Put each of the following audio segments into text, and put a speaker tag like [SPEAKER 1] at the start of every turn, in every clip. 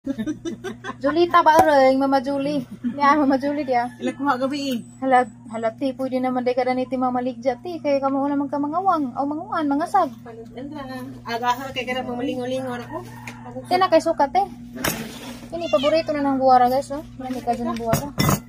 [SPEAKER 1] Julita ba rin, Mama Julie? Yan, Mama Julie dia.
[SPEAKER 2] Ila kuha gabi
[SPEAKER 1] Halati, pwede naman day kada niti mamaligja ti. Kaya kamo naman ka mangawang, o manguan, mangasag.
[SPEAKER 2] Andra na. Agahan kay kada mamalingo-lingo ako.
[SPEAKER 1] Kaya na kay sukat eh. Ini paborito na ng buwara guys, no? Nani ka dyan ng buwara.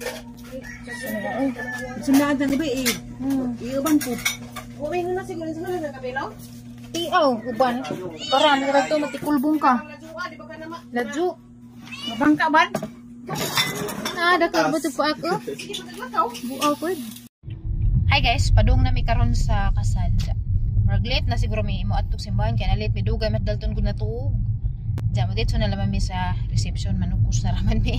[SPEAKER 2] Sunod na gabi eh. Iuban po. Uwi na siguro sa mga kabilo.
[SPEAKER 1] Tiaw, uban. Karam, kaya ito matikulbong ka. Ladju.
[SPEAKER 2] Mabangka man.
[SPEAKER 1] Ada ka ba pa ako? Buaw ko. Hi guys, padung na mi karon sa kasal. Marglate na siguro mi imo adtong simbahan kaya na late mi dugay mat dalton gud na tuog. Diyan mo dito na lamang mi sa reception manukos na raman mi.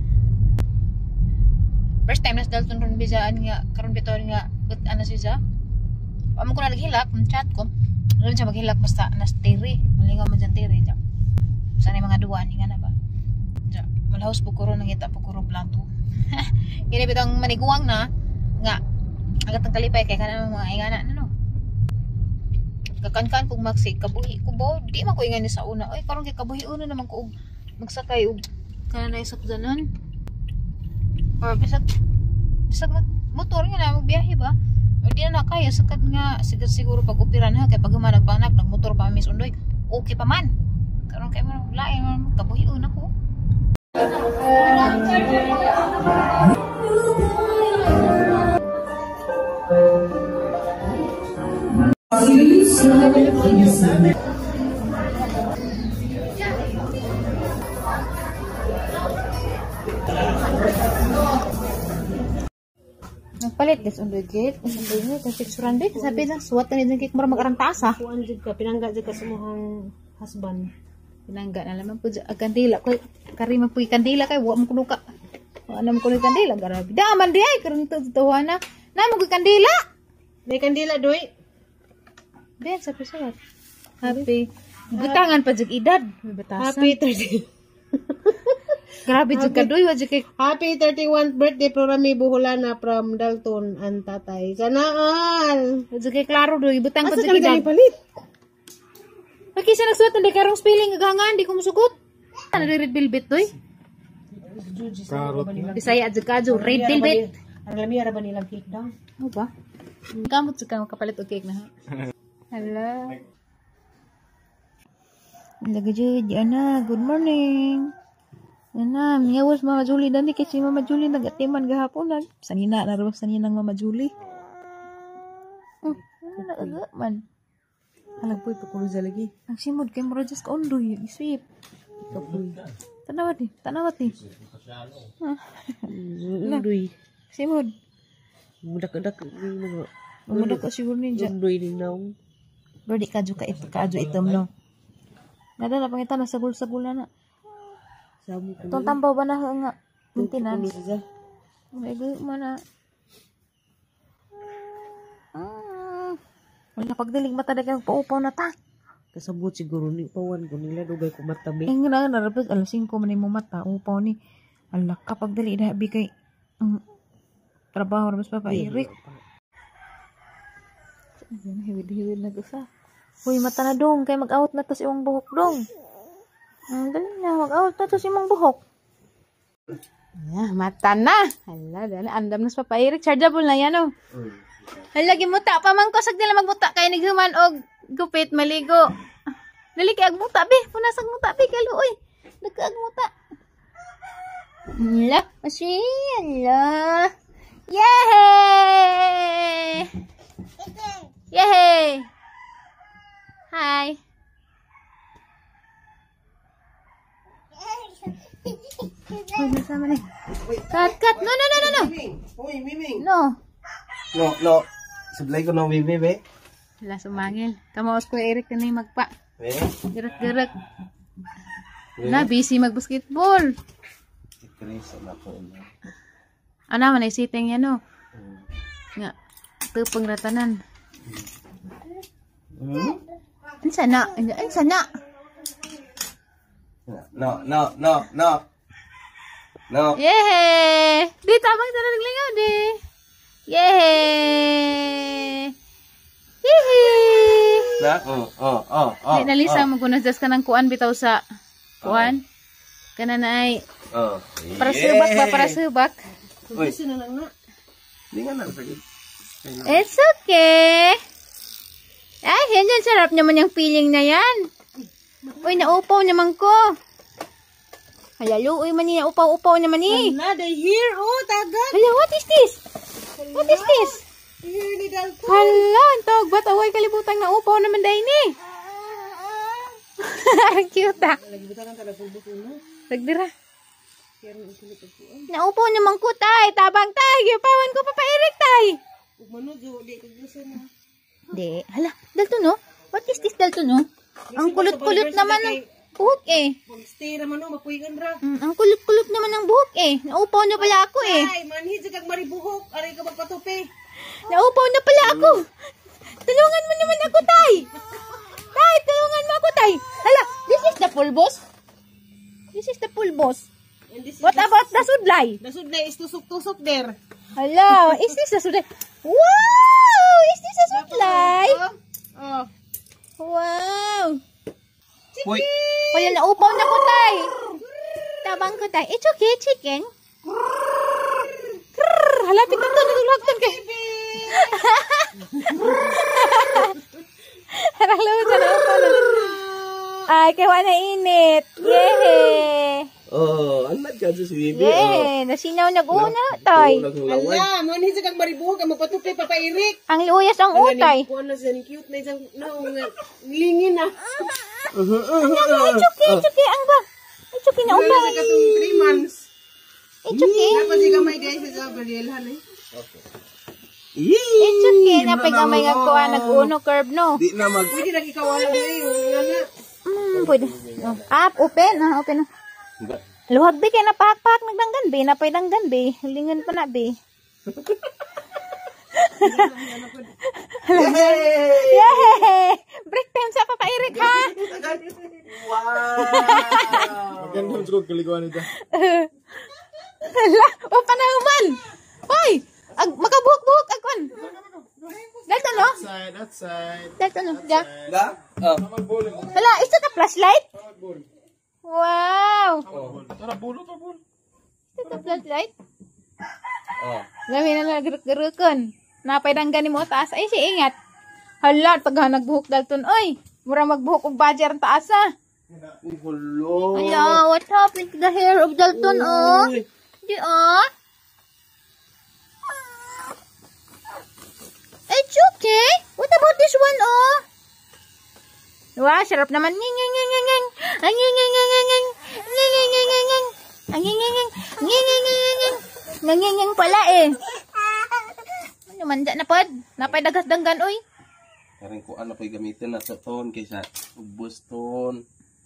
[SPEAKER 1] First time nas dalton ron bijaan nga karon bitaw nga but ana siya. Amo ko na naghilak, chat ko. Doon siya maghilak basta nas tiri. Malingaw man dyan tiri. Sana mga duwan nga na ba? Malhaus po kuro nangita po kuro planto. Kaya bitang maniguang na nga agat ang kalipay kaya ka mga ingana no. Kakan-kan kung magsig kabuhi ko bo di man ko ingani sa una. Oy karon kay kabuhi una naman ko magsakay og kana na sakdanan. Or bisag motor nga na magbiyahe ba? O di na kaya sakad nga siguro pag upiran ha kay pag nagpanak nagmotor pa mis undoy. Okay pa man. Karon kay mo lain kabuhi una ko. Nagpalit guys undoy gate undoy nga kay picturean day sabi na suwat na din kay mura mag-arang tasa.
[SPEAKER 2] Kuan jud ka pinangga jud ka sa mohang husband.
[SPEAKER 1] Pinangga na lamang po dyan. Kandila ko. Karima po kandila kay. Huwag mo kuno ka. Huwag mo kuno kandila. Garabi. Daman di ay. Karoon ito. Tuwa na. Naman ko kandila.
[SPEAKER 2] May kandila doy.
[SPEAKER 1] Ben, sabi sulat. Happy. Butangan pa dyan edad.
[SPEAKER 2] Happy 30.
[SPEAKER 1] Grabe dyan ka doy.
[SPEAKER 2] Happy 31st birthday Rami Buholana from Dalton and tatay. Sanaan.
[SPEAKER 1] Dyan kay klaro doy. Butang pa
[SPEAKER 2] asa
[SPEAKER 1] dyan edad.
[SPEAKER 2] ka palit?
[SPEAKER 1] Pakisa nagsuot. Hindi karong spelling. Gagangan. Hindi ko masugot. Ano red velvet doy? Bisaya dyan ka dyan. Red velvet.
[SPEAKER 2] Ang lami ara ba nilang cake daw?
[SPEAKER 1] Ano ba? Kamot dyan ka makapalit o cake na ha. Hello. Lagi dyan na. Good morning. Yan na. Miyawas Mama Julie. Dani kasi Mama Julie nag-atiman gahapon. Sanina. Narawag saninang Mama Julie. Ano nag-agaman?
[SPEAKER 2] Alam po ipakuluza lagi.
[SPEAKER 1] Ang simod kay mura just kaundoy. Isweep. Tanawat ni. Tanawat ni.
[SPEAKER 2] Undoy.
[SPEAKER 1] Simod.
[SPEAKER 2] Mudak-dak.
[SPEAKER 1] Mudak ka siguro ninja.
[SPEAKER 2] Undoy din daw.
[SPEAKER 1] Bro, di kadyo itom no. Nada na pangita na sagul-sagula na. Itong tambaw ba na nga maintenance? May mana. Wala pagdilig mata na kayong paupaw na ta.
[SPEAKER 2] Kasabot siguro ni pawan ko nila dugay ko matabi.
[SPEAKER 1] Nga na narapos alas 5 man mo mata upaw ni. Ala kapag dali na bi kay trabaho rabos pa Eric. Hiwid-hiwid na gusa. Uy mata na dong kay mag-out na tas imong buhok dong. Dali na mag-out na tas imong buhok. Mata na. Hala dali andam na sa Papa Eric chargeable na yan oh. Halagi muta pa man ko sag nila magmuta kay nighuman og gupit maligo. Dali kay agmuta be, punasag muta be kalo oy. Nagkaagmuta. La, masya. Yay! Yay! Hi. Uy, nasama ni. Cut. No.
[SPEAKER 2] Uy, Miming.
[SPEAKER 1] No.
[SPEAKER 3] No. Sablay ko ng bibi, be.
[SPEAKER 1] Wala sumangil. Kamaos ko Eric na yung magpa.
[SPEAKER 3] Be.
[SPEAKER 1] Gerak. Na, busy mag-basketball. Ano man, ay sitting yan, no? Nga, tupang ratanan. Insana.
[SPEAKER 3] No.
[SPEAKER 1] Yehey! Di, tamang ito na naglingaw, di. Yehey! Yehey!
[SPEAKER 3] Na?
[SPEAKER 1] Nalisa mo kung nasdas ka ng kuan bitaw sa kuan. Kana na ay
[SPEAKER 3] Oh.
[SPEAKER 1] para subak ba, para subak.
[SPEAKER 3] Uy.
[SPEAKER 2] Gusto na lang na.
[SPEAKER 3] Hindi nga na. Sige.
[SPEAKER 1] It's okay. Ay, yan sarap naman yung feeling na yan. Uy, naupaw naman ko. Halalo, uy, mani, naupaw-upaw naman eh.
[SPEAKER 2] Hala, they here. Oh, tagat.
[SPEAKER 1] Hala, what is this? What is this?
[SPEAKER 2] Here ni Dalton.
[SPEAKER 1] Hala, ang tawag ba? Away, kalibutan na upaw naman dahil ni. Ang cute ah.
[SPEAKER 2] Lagi butakan kada pulbos uno.
[SPEAKER 1] Nagdira.
[SPEAKER 2] Kaya na usulit ang puan.
[SPEAKER 1] Naupaw naman ko, tay. Tabang, tay. Gipawan ko papairik, tay.
[SPEAKER 2] Ug manujo, di ko gusto na.
[SPEAKER 1] Di. Hala, Dalton, no? What is this, Dalton, no? Ang kulot-kulot naman ng buhok eh.
[SPEAKER 2] Pag-stay naman o, mapuigan ra.
[SPEAKER 1] Ang kulot-kulot naman ng buhok eh. Naupaw na pala ako eh.
[SPEAKER 2] Ay, manhid sa kag maribuhok. Aray ka magpatupi.
[SPEAKER 1] Naupaw na pala ako. Tulungan mo naman ako, tay. Tay, tulungan mo ako, tay. Hala, this is the pulbos. This is the pulbos.
[SPEAKER 2] And this
[SPEAKER 1] What about the sudlay?
[SPEAKER 2] the sudlay is tusok-tusok der.
[SPEAKER 1] Hala, is this the sudlay? Wow! Is this a sudlay?
[SPEAKER 2] Oh.
[SPEAKER 1] Wow!
[SPEAKER 3] Uy.
[SPEAKER 1] Wala, naupaw na ko, tay. Tabang ko, tay. It's okay, chicken. Krrr, halapit na to. Natulagtan kay. Harang lawad sa naupaw na. Ay, kaya na init. Yay!
[SPEAKER 3] Oh, anak ka si Bibi.
[SPEAKER 1] Yay! Nasinaw nag-una, tay.
[SPEAKER 3] Naghulaway.
[SPEAKER 2] Ala, manhid sa kag maribuhok ang magpatupi papairik.
[SPEAKER 1] Ang luyas ang utay.
[SPEAKER 2] Kuan na siya, cute na isang lingin na.
[SPEAKER 1] It's okay, ang ba? It's okay na
[SPEAKER 2] Wala
[SPEAKER 1] upaw.
[SPEAKER 2] sa katong 3 months.
[SPEAKER 1] It's okay.
[SPEAKER 2] Dapat di gamay guys sa Gabrielhan eh.
[SPEAKER 1] It's okay. Napigamay nga ko nag-uno curve, no?
[SPEAKER 3] Di na mag...
[SPEAKER 2] Pwede lagi kawala na eh. Wala na.
[SPEAKER 1] Pwede. Open. Open. Luhag be, kaya napahak-pahak nagdanggan be. Napay danggan be. Lingan pa na be. Yay! Break time sa papairik, ha?
[SPEAKER 3] Wow!
[SPEAKER 4] Maganda yung kaliguan nito.
[SPEAKER 1] Hala, o panahuman. Hoy! Makabuhok-buhok, agwan. Dalton, no?
[SPEAKER 4] Outside, outside.
[SPEAKER 1] Dalton, no? Diyan.
[SPEAKER 3] Da? Oh.
[SPEAKER 4] Mag-bowling.
[SPEAKER 1] Hala, is that a flashlight?
[SPEAKER 4] Mag-bowling.
[SPEAKER 1] Wow!
[SPEAKER 4] Tara, bulo pa, bulo.
[SPEAKER 1] Is that a flashlight?
[SPEAKER 3] Oh.
[SPEAKER 1] Gami na naggeruk-gerukon. Napay danggan mo taas. Ay, si ingat. Hala, pag nagbuhok Dalton, oy. Mura magbuhok og badger ang taas, ah.
[SPEAKER 3] Hulo.
[SPEAKER 1] Hala, what happened to the hair of Dalton, oh?
[SPEAKER 3] Uy.
[SPEAKER 1] Di, oh? It's okay. What about this one, oh? Wah, sarap naman. Nging, nging, nging, nging, nging. Ang nging, nging, nging, nging, nging. Nging, nging, nging, nging, nging. Ang nging, nging, nging. Nging, nging, nging, nging, nging. Nging, pala, eh. Ano man, dyan na pod. Napay dagas danggan, oy.
[SPEAKER 3] Karing ko ano pa'y gamitin na sa ton kaysa ubos ton.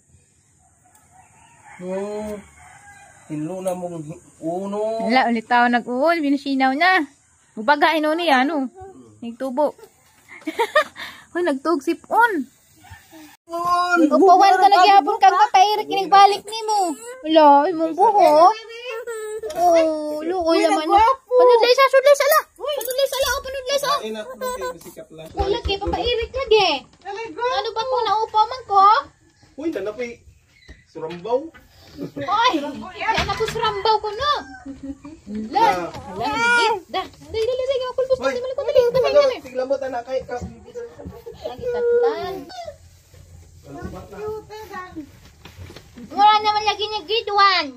[SPEAKER 3] No. Hilo na mong uno.
[SPEAKER 1] Wala, ulit tao nag-uol. Binusinaw na. Mubagain o niya, ano? Nagtubo. Uy, nagtug sipon. Upawan ka nagyapon kang papairik kinigbalik ni mo. Wala, imong buhok. Oh, lukoy naman. Panudlay sa, sudlay sa la. Panudlay sa la, o panudlay sa.
[SPEAKER 3] Ay na ko sikat lang.
[SPEAKER 1] Wala kay papairik lagi. Ano ba kung naupaw man ko?
[SPEAKER 3] Uy, nanapay surambaw.
[SPEAKER 1] Oy, yan ako surambaw ko no. Wala, higit. Dali, makulbos na. Dali.
[SPEAKER 3] Tiglambot na kay ka.
[SPEAKER 1] Lagi tatlan. Wala naman lagi niya grade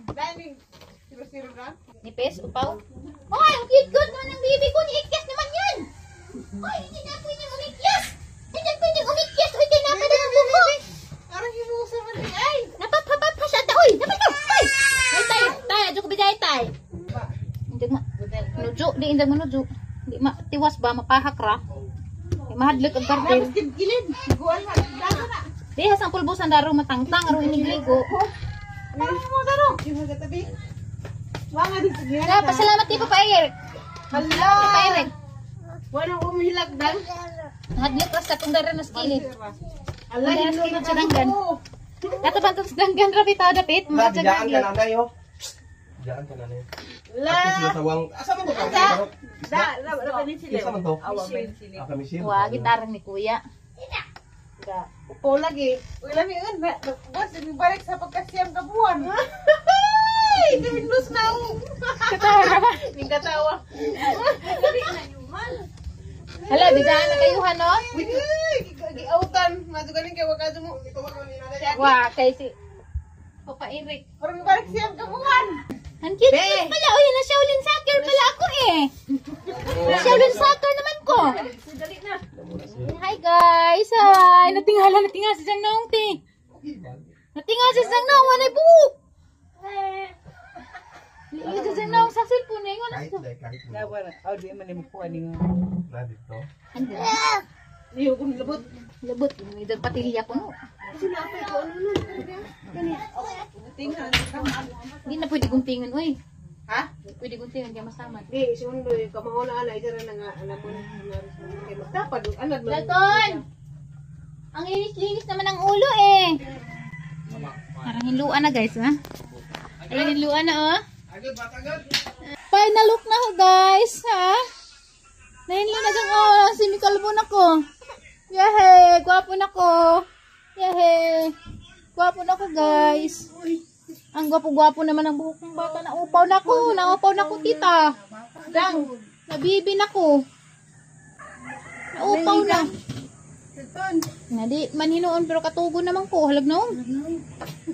[SPEAKER 1] 1. Nipis, upaw. Hoy, ang cute naman ng baby ko. Niikyas naman yan. Hoy, hindi na pwedeng umikyas. Hindi na pwedeng umikyas. Hoy, kaya napadan ang buko. Ay, napapapapasada. Uy, napito. Ay, tay. Adyo ko bigay, tay. Hindi ma. Nujo, di indag manujo. Di ma, tiwas ba, mapahak ra. Di mahadlok ang kartel. Di, hasang pulbusan daro matangtang. Aro inigligo. Pasalamat di pa pa Eric.
[SPEAKER 2] Hala.
[SPEAKER 1] Pa Eric.
[SPEAKER 2] Walang umilag dan.
[SPEAKER 1] Hadlok ras katong dara na skilid.
[SPEAKER 2] Ala,
[SPEAKER 1] Dara
[SPEAKER 2] hindi
[SPEAKER 1] skilid
[SPEAKER 2] na
[SPEAKER 1] sa danggan. Kato ba itong danggan rapi ta dapit?
[SPEAKER 3] Na
[SPEAKER 1] Mga
[SPEAKER 3] diyaan ka
[SPEAKER 1] dagagit.
[SPEAKER 3] na yo. Diyaan ka na yo.
[SPEAKER 2] La.
[SPEAKER 3] Tapos nasawang. Asa man to?
[SPEAKER 2] Da,
[SPEAKER 3] Asa man to? Kami sila.
[SPEAKER 1] Wa, gitarang ni kuya.
[SPEAKER 2] Ka, upo lagi.
[SPEAKER 5] Uy, lamiun. Boss, balik sa pagkasiyam ka buwan.
[SPEAKER 2] Ay, dinus na ako.
[SPEAKER 1] Katawa ka ba?
[SPEAKER 2] Yung katawa.
[SPEAKER 1] Hala, bidaan na kayo, no?
[SPEAKER 2] Uy, giautan. Matugaling kay wakado mo.
[SPEAKER 1] Wa, kay si Papa Eric.
[SPEAKER 5] Parang balik siyam ka buwan.
[SPEAKER 1] Ang cute pala. Uy, na Shaolin Soccer pala ako eh. Shaolin Soccer naman ko. Hi guys. Hi. Natingala si Jang Nong, te. Natingala si Jang Nong. Wanay buhok. Liyo si Jang Nong sa cellphone eh.
[SPEAKER 5] Di man ni makuha ni nga.
[SPEAKER 2] Iyo kung labot.
[SPEAKER 1] Labot. May patilya ko no.
[SPEAKER 2] Sinapay ko ano nun.
[SPEAKER 5] Tingnan.
[SPEAKER 1] Hindi na pwede guntingan. Uy.
[SPEAKER 2] Ha?
[SPEAKER 1] Pwede guntingan kaya masama.
[SPEAKER 2] Di, sundo yung kamahuna na. Isa na nga. Alam mo na. Kaya magtapad. Anak mo.
[SPEAKER 1] Dalton! Ang linis-linis naman ang ulo eh. Parang hinluan na guys, ha? Ayun, hinluan na, oh. Final look na ho, guys, ha? Nahinlo na dyan, oh. Simikalbo na ko. Yahe! Gwapo na ko. Yahe! Gwapo na ko, guys. Ang gwapo-gwapo naman ang buhok ng bata. Naupaw na ko. Naupaw na ko, tita. Dang. Nabibi na ko. Naupaw na. Nga di manhinoon pero katugo naman ko. Halag noon.